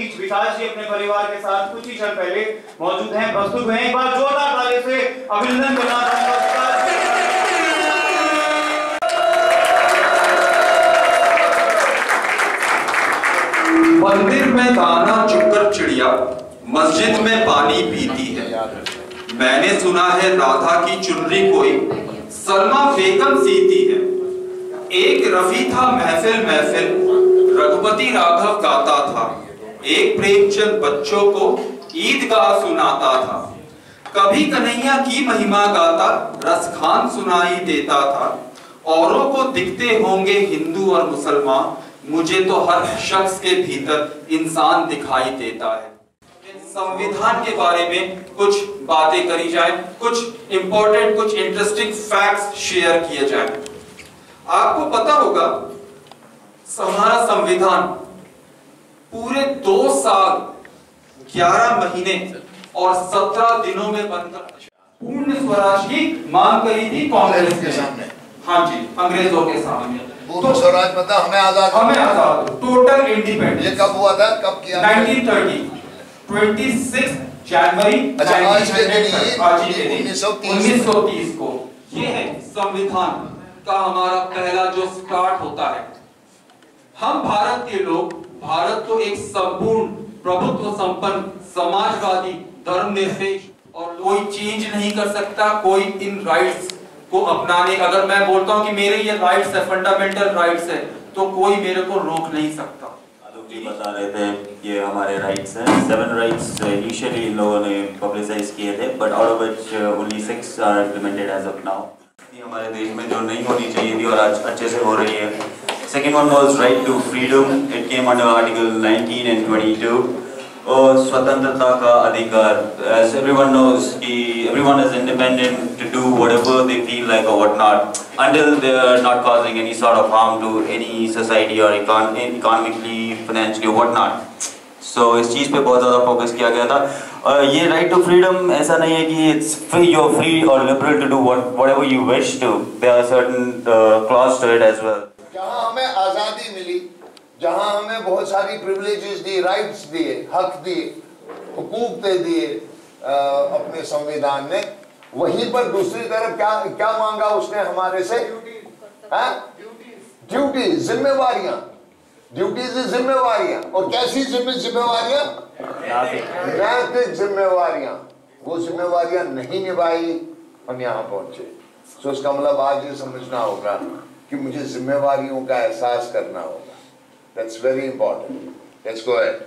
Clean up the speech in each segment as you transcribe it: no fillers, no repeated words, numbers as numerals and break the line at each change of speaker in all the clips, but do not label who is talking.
बीच विशाल जी अपने परिवार के साथ कुछ ही क्षण पहले मौजूद हैं, प्रस्तुत हुए। एक बार जोरदार ताली से अभिनंदन करना चाहूंगा।
मंदिर में दाना चुगकर चिड़िया मस्जिद में पानी पीती है। मैंने सुना है राधा की चुनरी कोई सलमा बेगम सीती है। एक रफी था महफिल महफिल रघुपति राघव गाता था। एक प्रेमचंद बच्चों को ईदगाह सुनाता था। कभी कन्हैया की महिमा गाता रसखान सुनाई देता था। औरों को दिखते होंगे हिंदू और मुसलमान, मुझे तो हर शख्स के भीतर इंसान दिखाई देता है। संविधान के बारे में कुछ बातें करी जाए, कुछ इंपॉर्टेंट, कुछ इंटरेस्टिंग फैक्ट्स शेयर किए जाए। आपको पता होगा हमारा संविधान पूरे 2 साल 11 महीने और 17 दिनों में बनकर पूर्ण स्वराज की मांग करी थी कांग्रेस के सामने। हाँ जी, अंग्रेजों के सामने।
तो स्वराज मतलब हमें आजाद,
टोटल इंडिपेंडेंस।
ये कब हुआ था, कब किया?
1930, 26 जनवरी 1930 को। ये है संविधान का हमारा पहला जो स्टार्ट होता है। हम भारत के लोग, भारत को एक संपूर्ण प्रभुत्व संपन्न समाजवादी धर्मनिरपेक्ष और कोई चेंज नहीं कर सकता कोई इन राइट्स को अपनाने। अगर मैं बोलता हूं कि मेरे ये राइट्स है, फंडामेंटल राइट्स है, तो कोई मेरे को रोक नहीं सकता।
जी बता रहे थे ये हमारे राइट्स हैं। 7 राइट्स इनिशियली इन लोगों ने पब्लिसाइज किए थे, but out of which only 6 are implemented as of now. हमारे देश में जो नहीं होनी चाहिए थी और आज अच्छे से हो रही है। Second one was right to freedom. It came under article 19 and 22। और स्वतंत्रता का अधिकार, as everyone knows, everyone is independent to do whatever they feel like or whatnot, until they are not causing any sort of harm to any society or economically, financially or whatnot. So इस चीज़ पे बहुत ज़्यादा focus किया गया था। ये right to freedom ऐसा नहीं है कि it's free, you're free or liberal to do whatever you wish to. There are certain clause to it as well.
जहाँ हमें आजादी मिली, जहाँ हमें बहुत सारी प्रिविलेजेस दी, राइट्स दिए, हक दिए, हुकूक दे दिए अपने संविधान ने, वहीं पर दूसरी तरफ क्या मांगा उसने हमारे से? ड्यूटी, जिम्मेवारियां। ड्यूटीज जिम्मेवारियां, और कैसी जिम्मेवारियां? नैतिक जिम्मेवारियां। वो जिम्मेवारियां नहीं निभाई, हम यहाँ पहुंचे। तो इसका मतलब आज ये समझना होगा कि मुझे जिम्मेवारियों का एहसास करना होगा। That's very important. Let's go ahead.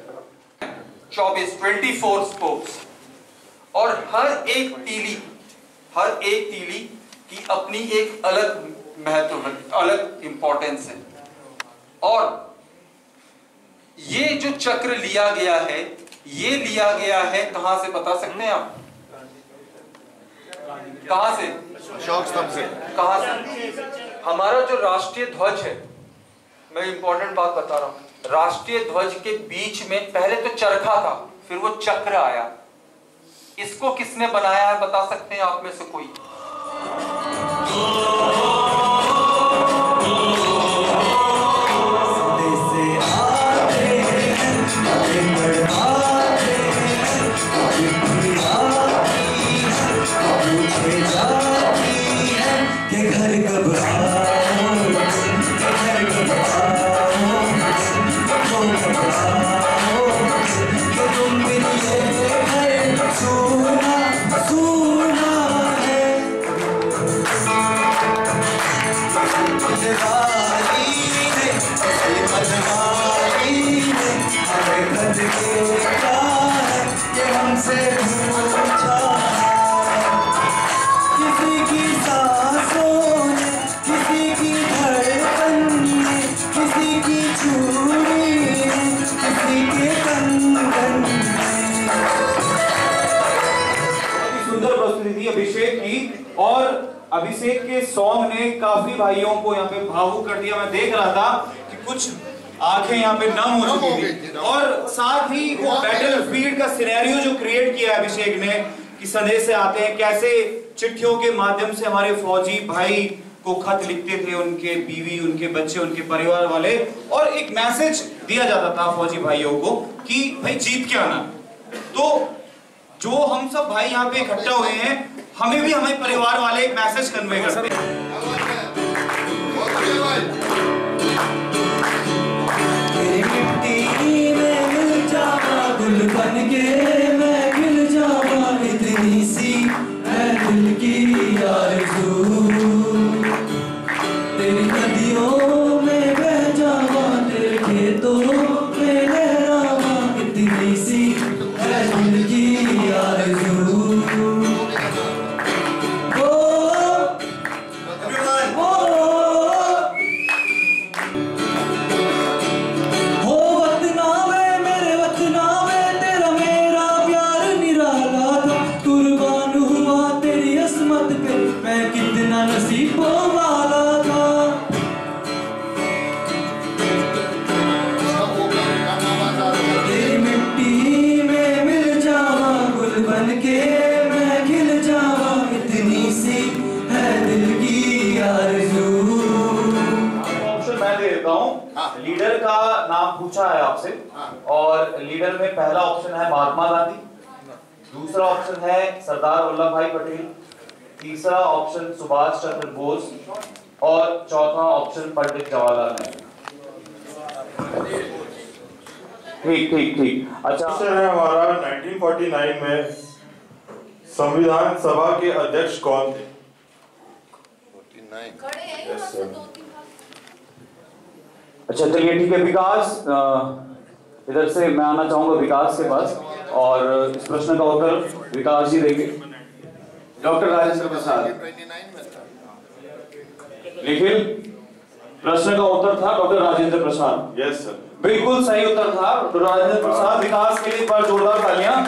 24 spokes, और हर एक तीली की अपनी एक अलग महत्व, अलग इंपॉर्टेंस है। और ये जो चक्र लिया गया है, ये लिया गया है कहां से, बता सकते हैं आप? कहां से?
शौक स्तंभ से।
कहां से? हमारा जो राष्ट्रीय ध्वज है, मैं इंपॉर्टेंट बात बता रहा हूं, राष्ट्रीय ध्वज के बीच में पहले तो चरखा था, फिर वो चक्र आया। इसको किसने बनाया है, बता सकते हैं आप में से कोई?
अभिषेक की, और अभिषेक के सॉन्ग ने काफी भाइयों को यहाँ पे भावुक कर दिया। मैं देख रहा था कि कुछ आंखें यहाँ पे नम हो चुकी थी, और साथ ही वो बैटलफील्ड का सिनेरियो जो क्रिएट किया अभिषेक ने, कि संदेश से आते हैं, कैसे चिट्ठियों के माध्यम से हमारे फौजी भाई को खत लिखते थे, उनके बीवी, उनके बच्चे, उनके परिवार वाले, और एक मैसेज
दिया जाता था फौजी भाइयों को कि भाई जीत के आना। तो जो हम सब भाई यहाँ पे इकट्ठा हुए हैं, हमें भी हमारे परिवार वाले एक मैसेज कन्वे करते हैं।
मिट्टी में मिल जावा गुल बन के मैं खिल जावा, इतनी सी है दिल की आरज़ू। तेरी नदियों में बह जावा, तेरे खेतों में लहरावा, इतनी सी है दिल की आरज़ू।
लीडर का नाम पूछा है आपसे, और लीडर में पहला ऑप्शन है महात्मा गांधी, दूसरा ऑप्शन है सरदार वल्लभ भाई पटेल, तीसरा ऑप्शन सुभाष चंद्र बोस और चौथा ऑप्शन पंडित जवाहरलाल नेहरू। ठीक ठीक ठीक। अच्छा
है हमारा 1949 में संविधान सभा के अध्यक्ष कौन थे?
अच्छा चलिए ठीक है, विकास इधर से मैं आना चाहूंगा विकास के पास, और इस प्रश्न का उत्तर विकास जी देंगे। डॉक्टर राजेंद्र प्रसाद। लेकिन प्रश्न का उत्तर था doctor Rajendra Prasad.
Yes sir,
बिल्कुल सही उत्तर था डॉक्टर राजेंद्र प्रसाद। विकास के लिए एक बार जोरदार तालियां।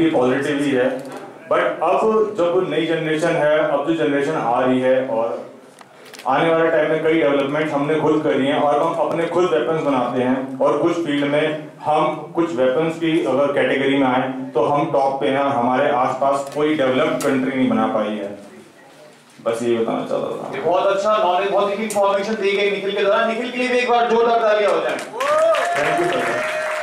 मोस्टली पॉजिटिव ही है, बट अब जब नई जनरेशन है, अब जो जनरेशन आ रही है और आने वाले टाइम में कई डेवलपमेंट हमने खुद करी हैं और हम अपने खुद वेपन्स बनाते हैं और कुछ फील्ड में हम कुछ वेपन्स की अगर कैटेगरी में आए तो हम टॉप पे हैं। हमारे आसपास कोई डेवलप्ड कंट्री नहीं बना पाई है। बस ये बताना चाहता था।
बहुत अच्छा नॉलेज, बहुत ही इंफॉर्मेशन दी गई निखिल के द्वारा। निखिल के लिए भी एक बार जोरदार तालियां हो जाएं।
Thank you sir.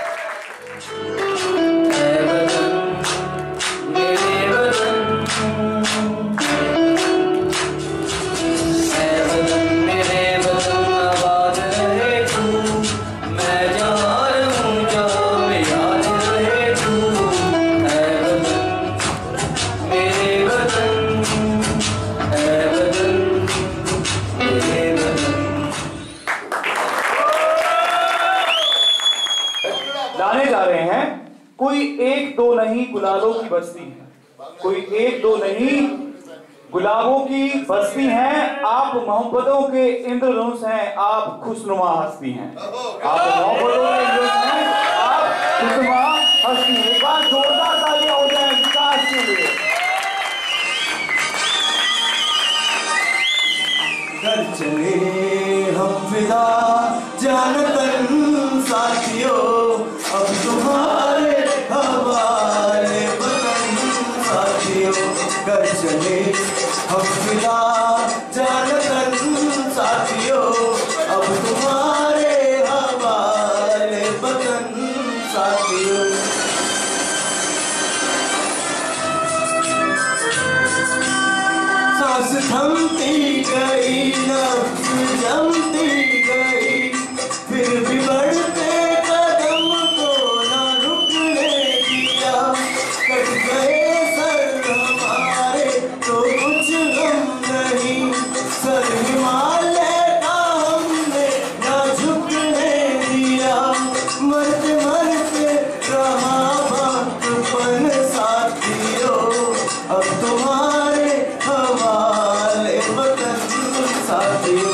लाने जा रहे हैं कोई एक दो नहीं गुलालों की बस्ती है, कोई एक दो नहीं गुलाबों की बस्ती है। आप मोहब्बतों के इंद्रधनुष हैं, आप खुशनुमा हस्ती हैं। आप मोहब्बतों के इंद्रधनुष हैं, आप खुशनुमा हस्ती हैं। एक बार जोरदार तालियां हो जाए विकास के लिए।
घर चले हम फिदा जानतन साथियों, अब तुम्हारे हवाले वतन साथियों। घर चले हम फिदा जानतन साथियों, अब तुम्हारे हवाले वतन साथियों। सांस थमती गई, नफ्स जमती गई, फिर भी बढ़ते कदम को ना रुकने दिया। कट गए सर हमारे तो कुछ गम नहीं, सर हिमालय का हमने ना झुकने दिया। मरते मरते रहा भक्तपन साथियों, अब तुम्हारे हवाले वतन साथियों।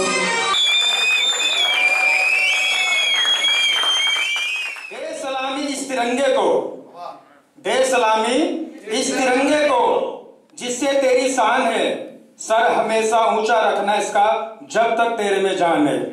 दे सलामी इस तिरंगे को, दे सलामी इस तिरंगे को जिससे तेरी शान है। सर हमेशा ऊंचा रखना इसका जब तक तेरे में जान है।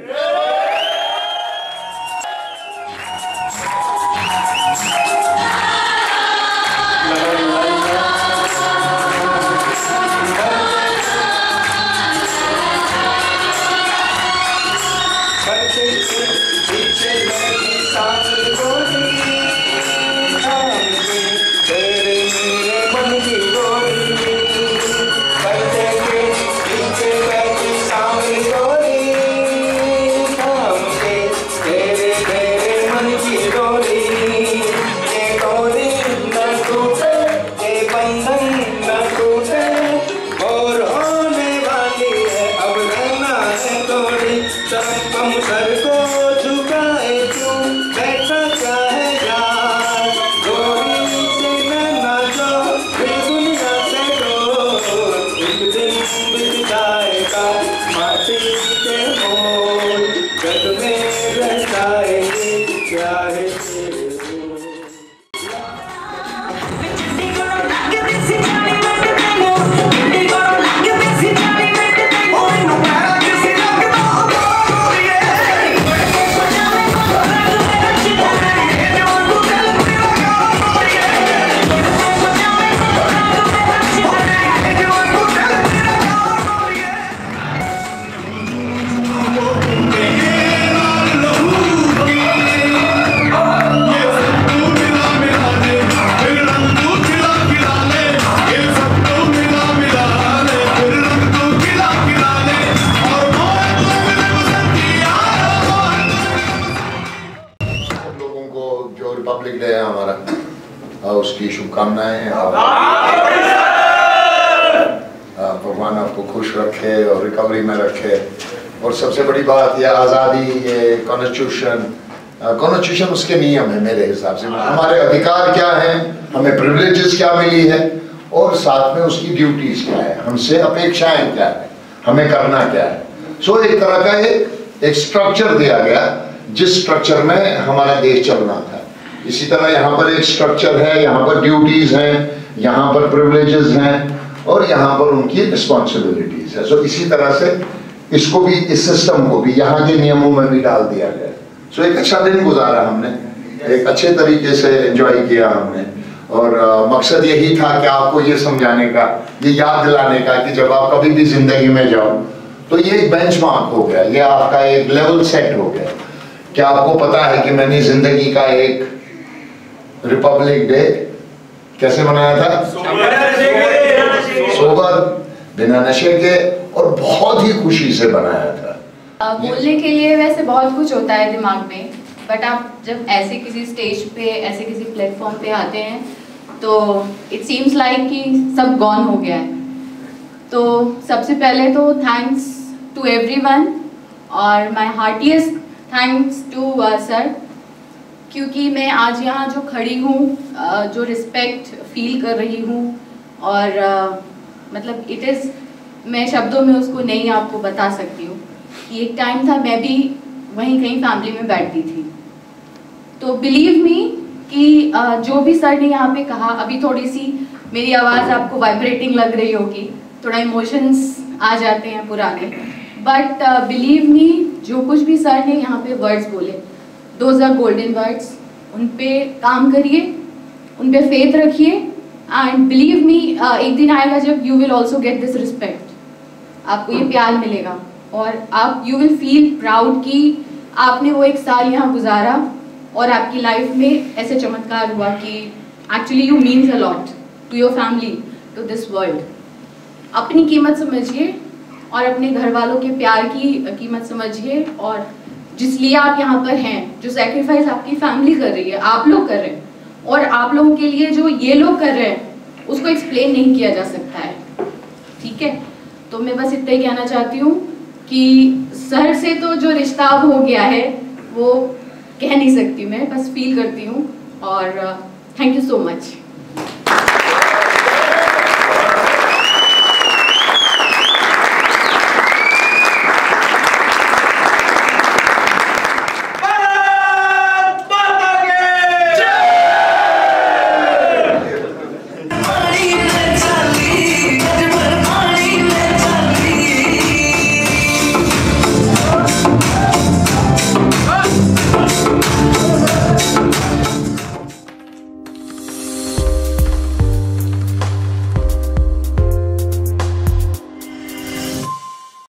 रिपब्लिक डे है हमारा, उसकी शुभकामनाएं। भगवान आपको खुश रखे और रिकवरी में रखे। और सबसे बड़ी बात ये आज़ादी, ये कॉन्स्टिट्यूशन उसके नियम है मेरे हिसाब से। हमारे अधिकार क्या हैं, हमें प्रिविलेजेस क्या मिली है और साथ में उसकी ड्यूटीज क्या है, हमसे अपेक्षाएं क्या है, हमें करना क्या है। सो एक तरह का एक स्ट्रक्चर दिया गया जिस स्ट्रक्चर में हमारा देश चलना था। इसी तरह यहाँ पर एक स्ट्रक्चर है, यहाँ पर ड्यूटीज हैं, यहाँ पर प्रिविलेजेस हैं और यहाँ पर उनकी रिस्पॉन्सिबिलिटीज है। सो इसी तरह से इसको भी, इस सिस्टम को भी यहाँ के नियमों में भी डाल दिया गया। सो एक अच्छा दिन गुजारा हमने, एक अच्छे तरीके से एंजॉय किया हमने और मकसद यही था कि आपको ये समझाने का, ये याद दिलाने का कि जब आप कभी भी जिंदगी में जाओ तो ये एक बेंचमार्क हो गया, ये आपका एक लेवल सेट हो गया कि आपको पता है कि मैंने जिंदगी का एक रिपब्लिक डे कैसे मनाया था, सोबर, बिना नशे के और बहुत ही खुशी से बनाया था।
बोलने के लिए वैसे बहुत कुछ होता है दिमाग में, बट आप जब ऐसे किसी स्टेज पे, ऐसे किसी प्लेटफॉर्म पे आते हैं तो इट सीम्स लाइक कि सब गॉन हो गया है। तो सबसे पहले तो थैंक्स टू एवरीवन और my heartiest thanks to sir, क्योंकि मैं आज यहाँ जो खड़ी हूँ, जो रिस्पेक्ट फील कर रही हूँ और मतलब इट इज़, मैं शब्दों में उसको नहीं आपको बता सकती हूँ कि एक टाइम था मैं भी वहीं कहीं फैमिली में बैठती थी। तो बिलीव मी कि जो भी सर ने यहाँ पे कहा, अभी थोड़ी सी मेरी आवाज़ आपको वाइब्रेटिंग लग रही होगी, थोड़ा इमोशंस आ जाते हैं पुराने, बट बिलीव मी जो कुछ भी सर ने यहाँ पे वर्ड्स बोले, दोज आर गोल्डन वर्ड्स। उन पे काम करिए, उन पे फेथ रखिए एंड बिलीव मी एक दिन आएगा जब you will also get this respect, आपको ये प्यार मिलेगा और आप यू विल फील प्राउड कि आपने वो एक साल यहाँ गुजारा और आपकी लाइफ में ऐसे चमत्कार हुआ कि actually you means a lot to your family, to this world. अपनी कीमत समझिए और अपने घर वालों के प्यार की कीमत समझिए और जिस लिए आप यहाँ पर हैं, जो सेक्रीफाइस आपकी फैमिली कर रही है, आप लोग कर रहे हैं और आप लोगों के लिए जो ये लोग कर रहे हैं उसको एक्सप्लेन नहीं किया जा सकता है, ठीक है। तो मैं बस इतना ही कहना चाहती हूँ कि सर से तो जो रिश्ता अब हो गया है वो कह नहीं सकती, मैं बस फील करती हूँ और थैंक यू सो मच।